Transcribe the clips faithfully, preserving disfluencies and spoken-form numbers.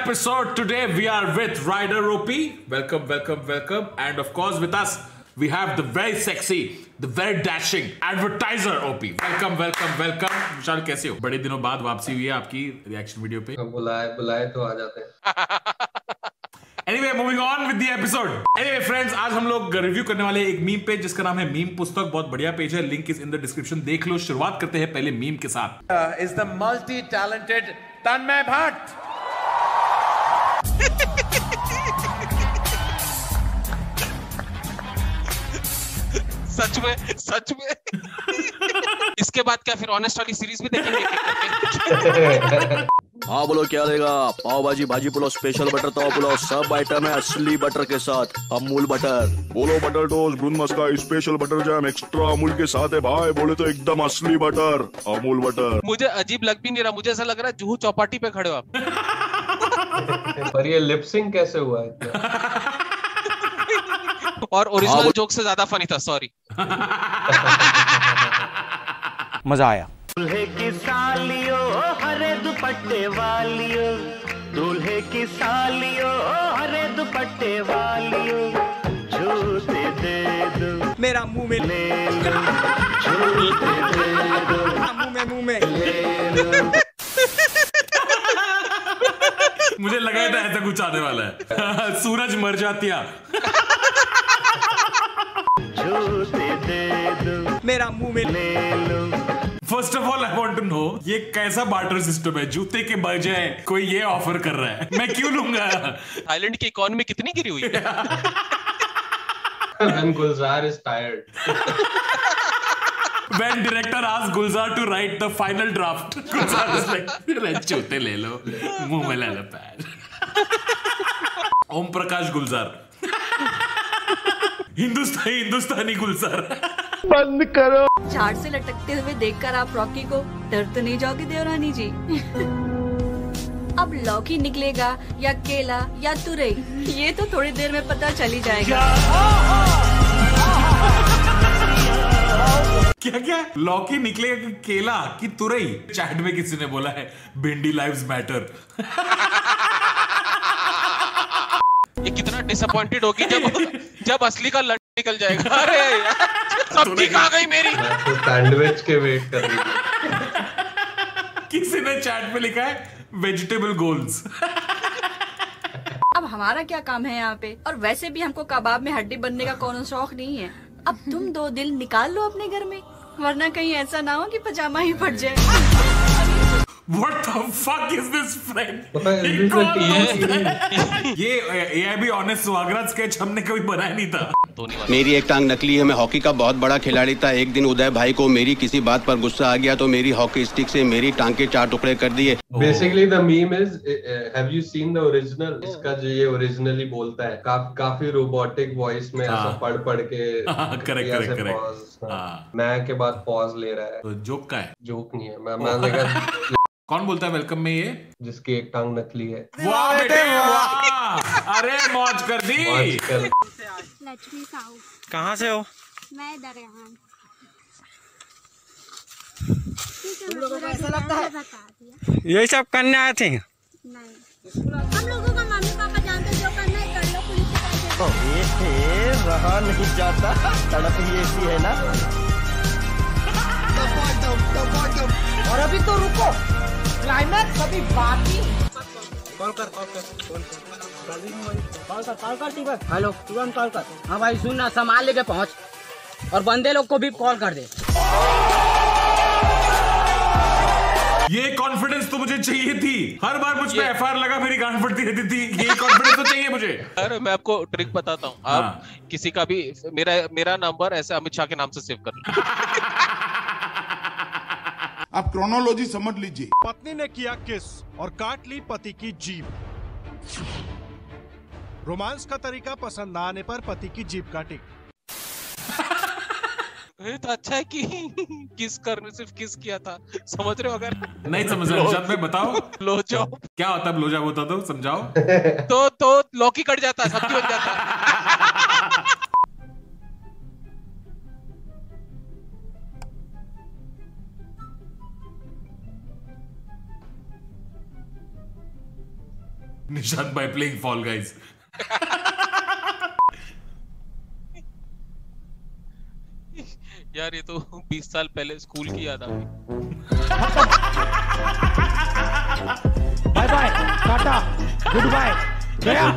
episode. Today we are with Ryder O P. Welcome, welcome, welcome. And of course with us we have the very sexy, the very dashing advertiser O P. Welcome, welcome, welcome. विशाल कैसे हो? बड़े दिनों बाद वापसी हुई है आपकी reaction video पे. बुलाए बुलाए तो आ जाते हैं. Anyway, moving on with the episode. Anyway, friends, आज हम लोग रिव्यू करने वाले एक मीम पे जिसका नाम है मीम पुस्तक. बहुत बढ़िया पेज है, link is in the description. देख लो. शुरुआत करते हैं पहले मीम के साथ. Is the multi-talented Tanmay Bhatt. सच में सच में इसके बाद क्या फिर ऑनेस्ट वाली सीरीज भी देखेंगे? हाँ बोलो क्या रहेगा? पाव भाजी, भाजी पुलाव, स्पेशल बटर तवा पुलाव, सब आइटम है असली बटर के साथ. अमूल बटर. बोलो butter toast, brun maska, special butter jam extra Amul के साथ है भाई. बोले तो एकदम असली बटर, अमूल बटर. मुझे अजीब लग भी नहीं रहा, मुझे ऐसा लग रहा है जुहू चौपाटी पे खड़े हो आप. पर ये लिपसिंग कैसे हुआ है? और ओरिजिनल जोक से ज्यादा फनी था. सॉरी. मजा आया. दूल्हे की सालियों हरे दुपट्टे वालियों, दूल्हे की सालियों हरे दुपट्टे वालियों, झूठे दे दो मेरा मुंह में ले लो, झूठे दे दो मुंह में मुंह में ले लो. मुझे लगा था ऐसा कुछ आने वाला है. सूरज मर जातिया. झूठे दे दो मेरा मुंह में ले लो. First of all I want to know ये कैसा बार्टर सिस्टम है? जूते के बजाय कोई ये ऑफर कर रहा है, मैं क्यों लूंगा? थाईलैंड की इकोनॉमी कितनी गिरी हुई है. When Gulzar is tired. When director asks Gulzar to write the final draft, Gulzar is like, जूते ले लो, मुंह में ले लो पैर. ओम प्रकाश गुलजार. हिंदुस्तानी हिंदुस्तानी गुलजार. बंद करो. झाड़ से लटकते हुए देखकर आप रॉकी को डर तो नहीं जाओगे देवरानी जी? अब लौकी निकलेगा या केला या तुरई, ये तो थोड़ी देर में पता चल ही जाएगा. क्या क्या? लौकी निकलेगा कि केला कि तुरई? चैट में किसी ने बोला है भिंडी लाइव्स मैटर. ये कितना डिसअपॉइंटेड होगी जब जब असली का लट निकल जाएगा. अरे यार, सब्जी कहाँ गई मेरी? तो सैंडविच के वेट कर रही थी. किसी ने चैट में लिखा है वेजिटेबल गोल्स. अब हमारा क्या काम है यहाँ पे? और वैसे भी हमको कबाब में हड्डी बनने का कोनो शौक नहीं है. अब तुम दो दिल निकाल लो अपने घर में, वरना कहीं ऐसा ना हो कि पजामा ही फट जाए. What the fuck is this friend? Is this a TV? ये ए आई बी ऑनेस्ट सुहागरात स्केच हमने कभी बनाया नहीं था. मेरी एक टांग नकली है. मैं हॉकी का बहुत बड़ा खिलाड़ी था. एक दिन उदय भाई को मेरी किसी बात पर गुस्सा आ गया तो मेरी हॉकी स्टिक से मेरी टांग के चार टुकड़े कर दिए. Basically the meme is, have you seen the original? इसका जो ये ओरिजिनली बोलता है का, काफी रोबोटिक वॉइस में ऐसा पढ़ पढ़ के करेक्ट करेक्ट करेक्ट. मैं के बाद पॉज ले रहा है. तो जोक का है? जोक नहीं है. मैं मैं देखा. कौन बोलता है वेलकम में ये? जिसकी एक टांग नकली है. वाह बेटे वाह. अरे मौज कर दी. मौज कर. लक्ष्मी साहू. कहाँ से हो? मैं इधर यहाँ. तुम लोगों को ऐसा लगता है बता दिया. यही सब करने आए थे? नहीं, हम लोगों का मम्मी पापा जानते जो करना है कर लो. पुलिस ये रहा नहीं जाता. सड़क ही ऐसी है ना. और अभी तो रुको, क्लाइमैक्स अभी बाकी. कॉल कर कॉल कर कॉल कर कॉल कर टीवर. हेलो तुरंत कॉल कर. हाँ भाई सुन ना, सामान लेके पहुँच और बंदे लोग को भी कॉल कर दे. ये कॉन्फिडेंस तो मुझे चाहिए थी. हर बार मुझ पे एफ आई आर लगा मेरी गांड फटती रहती थी. ये कॉन्फिडेंस तो चाहिए मुझे. अरे मैं आपको ट्रिक बताता हूँ. आप हाँ. किसी का भी मेरा मेरा नंबर ऐसे अमित शाह के नाम से सेव कर लो. आप क्रोनोलॉजी समझ लीजिए. पत्नी ने किया किस और काट ली पति की जीभ. रोमांस का तरीका पसंद ना आने पर पति की जीभ काटी. तो अच्छा है कि किस करने सिर्फ किस किया था. समझ रहे हो? अगर नहीं समझ रहे हो में बताओ. लो जॉब क्या होता है? लो जॉब होता तो समझाओ. तो तो लौकी कट जाता, सब्जी बन जाता. Nishant by playing Fall Guys. यार ये तो बीस साल पहले स्कूल की याद आ गई। Bye bye, tata, good bye, गया।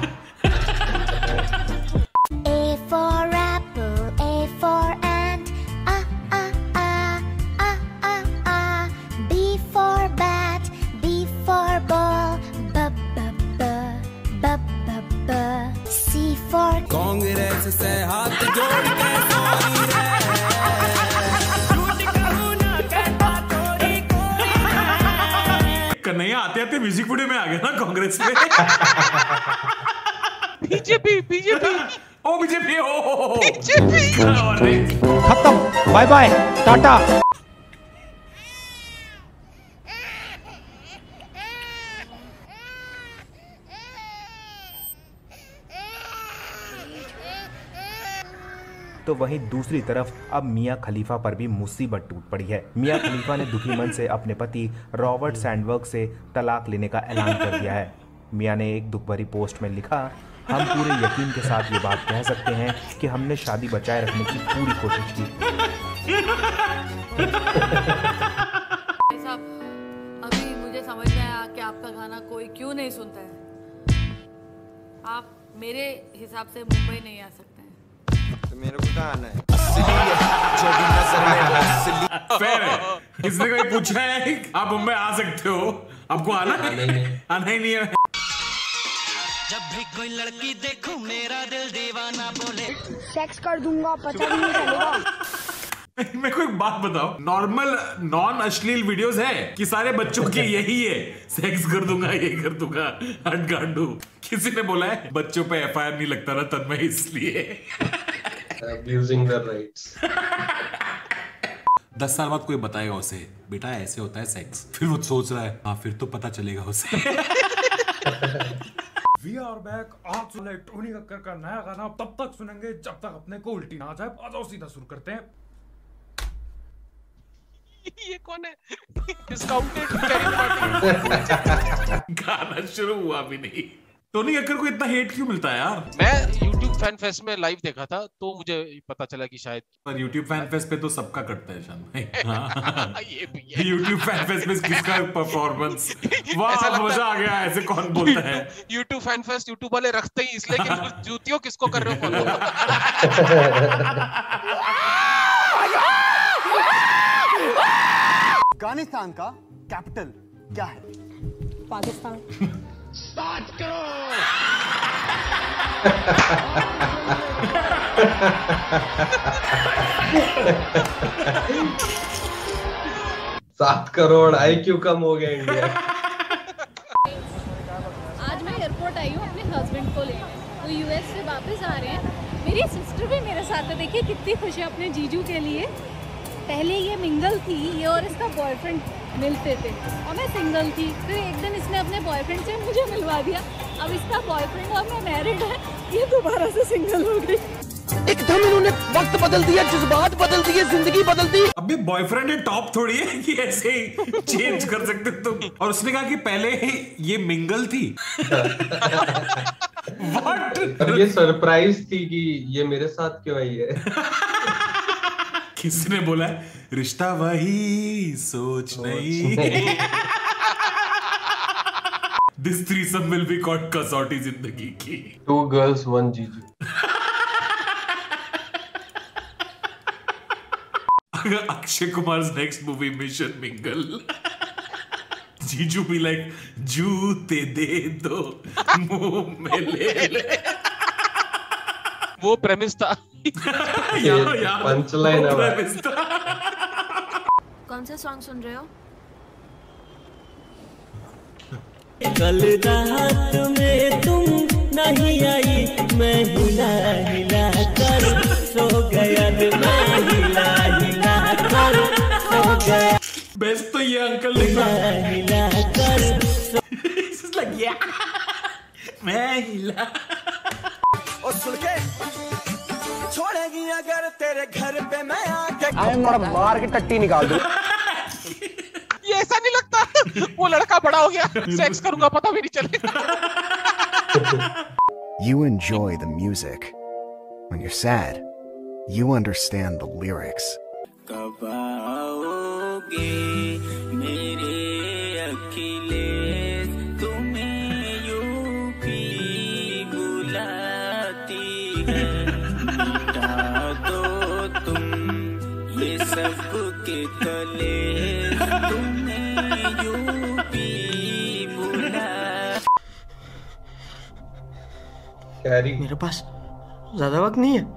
A for apple, A for ant, ah ah ah ah ah ah. B for bat, B for ball, b b b b b b. C for Congress से हाथ जोड़ के कोई रे, झूठ कहूँ ना कहता चोरी कोई। कन्हैया आते आते म्यूजिक वीडियो में आ गया ना कांग्रेस में। BJP BJP oh BJP oh BJP खत्म, बाय बाय, टाटा। तो वहीं दूसरी तरफ अब मियां खलीफा पर भी मुसीबत टूट पड़ी है। मियां खलीफा ने दुखी मन से अपने पति रॉबर्ट सैंडबर्ग से तलाक लेने का ऐलान कर दिया है। मियां ने एक दुख भरी पोस्ट में लिखा, हम पूरे यकीन के साथ ये बात कह सकते हैं कि हमने शादी बचाए रखने की पूरी कोशिश की। साहब, अभी मुझे समझ में आया कि आपका गाना कोई क्यों नहीं सुनता है। आप मेरे हिसाब से मुंबई नहीं आ सकते हैं। तो मेरे को कहाँ आना है? फेयर है। किसने कोई पूछा है आप मुंबई आ सकते हो, आपको आना है? आना ही नहीं है। जब भी कोई लड़की देखूं मेरा दिल दीवाना बोले, सेक्स कर दूंगा, पता भी नहीं चलेगा। मेरे को एक बात बताओ, नॉर्मल नॉन अश्लील वीडियोस है कि सारे बच्चों के यही है, सेक्स कर दूंगा, ये कर दूंगा, हट गांडू। किसी ने बोला है बच्चों पे एफ आई आर नहीं लगता ना तब मैं इसलिए abusing the rights. दस साल बाद कोई बताएगा उसे, बेटा ऐसे होता है सेक्स, फिर वो सोच रहा है हाँ फिर तो पता चलेगा उसे। We are back. आज सुने टोनी कक्कर का नया गाना तब तक सुनेंगे जब तक अपने को उल्टी ना आ जाए। आ जाओ सीधा शुरू करते हैं। ये कौन है? डिस्काउंटेड गाना शुरू हुआ भी नहीं। टोनी कक्कर को इतना हेट क्यों मिलता है यार? मैं YouTube फैन फेस्ट में लाइव देखा था तो मुझे पता चला कि शायद पर YouTube फैन फेस्ट पे तो सबका कटता है शान भाई। हाँ। ये भी है। YouTube फैन फेस्ट में किसका परफॉर्मेंस, वाह मजा आ गया, ऐसे कौन बोलता है? YouTube फैन फेस्ट YouTube वाले रखते ही इसलिए कि जूतियों किसको कर रहे हो फॉलो। अफगानिस्तान का कैपिटल क्या है? पाकिस्तान। सात करोड़। सात करोड़ आई क्यों कम हो गया इंडिया? आज मैं एयरपोर्ट आई हूँ अपने हस्बैंड को लेने, वो यूएस से वापस आ रहे हैं। मेरी सिस्टर भी मेरे साथ है, देखिए कितनी खुश है अपने जीजू के लिए। पहले ये मिंगल थी, ये और इसका बॉयफ्रेंड मिलते थे और मैं सिंगल थी। फिर एक दिन इसने अपने बॉयफ्रेंड से मुझे मिलवा दिया। अब इसका बॉयफ्रेंड और मैं मैरिड है, ये दोबारा से सिंगल हो गई। एकदम इन्होंने वक्त बदल दिया, जज्बात बदल दिए, जिंदगी बदल दी। अबे बॉयफ्रेंड ये टॉप थोड़ी है कि ऐसे ही चेंज कर सकते तुम। और उसने कहा कि पहले ही ये मिंगल थी। व्हाट? और ये सरप्राइज थी कि ये मेरे साथ क्यों आई है। किसी ने बोला है रिश्ता वही सोच नहीं। This threesome will be called Kasauti Zindagi Ki. Two girls one जीजू। अगर Akshay Kumar next movie mission mingle, जीजू भी लाइक जूते दे दो मुंह में ले ले। वो प्रेमिस था। पंचलाइन है। कौन सा सॉन्ग सुन रहे हो? कल रात में तुम नहीं आई, मैं हिला हिला कर सो गया, मैं हिला हिला कर सो गया। बेस्ट तो ये अंकल हिला हिला कर मैं हिला। और सुन के छोड़ेगी अगर तेरे घर पे मैं आके, आई मार के टट्टी निकाल दूं। ये ऐसा नहीं लगता। वो लड़का बड़ा हो गया, सेक्स करूंगा पता भी नहीं चलेगा। You enjoy the music. When you're sad, you understand the lyrics. कब आओगे मेरे अखिलेश, तुम्हें यूपी बुलाती है, मिटा दो तुम ये सब के कलेश, तुम्हें यूपी बुला। मेरे पास ज्यादा वक्त नहीं है।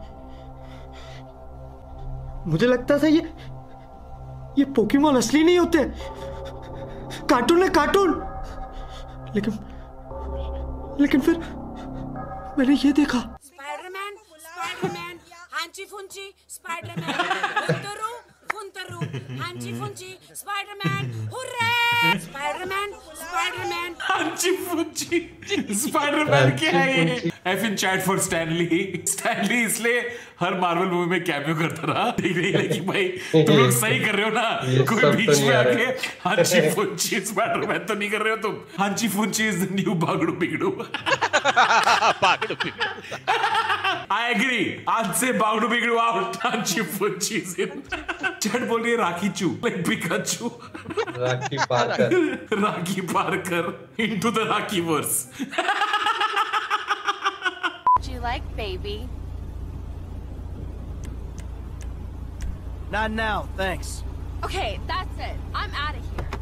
मुझे लगता था ये ये पोकेमॉन असली नहीं होते, कार्टून है कार्टून। लेकिन लेकिन फिर मैंने ये देखा। स्पाइडरमैन स्पाइडरमैन हांची फुंची स्पाइडरमैन फुंतरू फुंतरू हांची फुंची स्पाइडरमैन हुर्रे स्पाइडरमैन स्पाइडरमैन हांची फुंची स्पाइडरमैन क्या है ये? F in chat for Stan Lee. Stan Lee इसलिए हर मार्वल मूवी में कैमियो करता रहा, ठीक नहीं लगी भाई तुम लोग सही कर रहे हो ना, कोई बीच में आके हांची फुंची स्पाइडरमैन तो नहीं कर रहे हो तुम। हांची फुंची इज द न्यू बागड़ू बिगड़ू। बागड़ू बिगड़ू आई एग्री, आज से बागड़ू बिगड़ू आउट, हांची फुंची इज इन। चैट बोल रही है राखी चू like Pikachu, Rakhi Parker, Rakhi Parker into the Rakhi verse. Do you like baby? Not now, thanks. Okay, that's it. I'm out of here.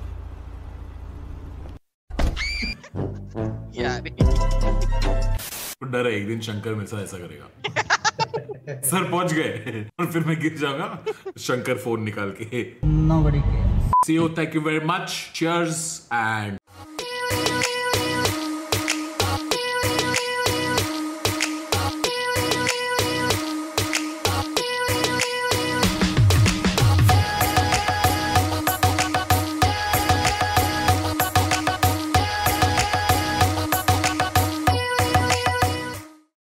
यार डर है एक दिन शंकर मेरे साथ ऐसा करेगा। सर पहुंच गए और फिर मैं गिर जाऊंगा, शंकर फोन निकाल के। Nobody cares. See you, thank you very much. Cheers and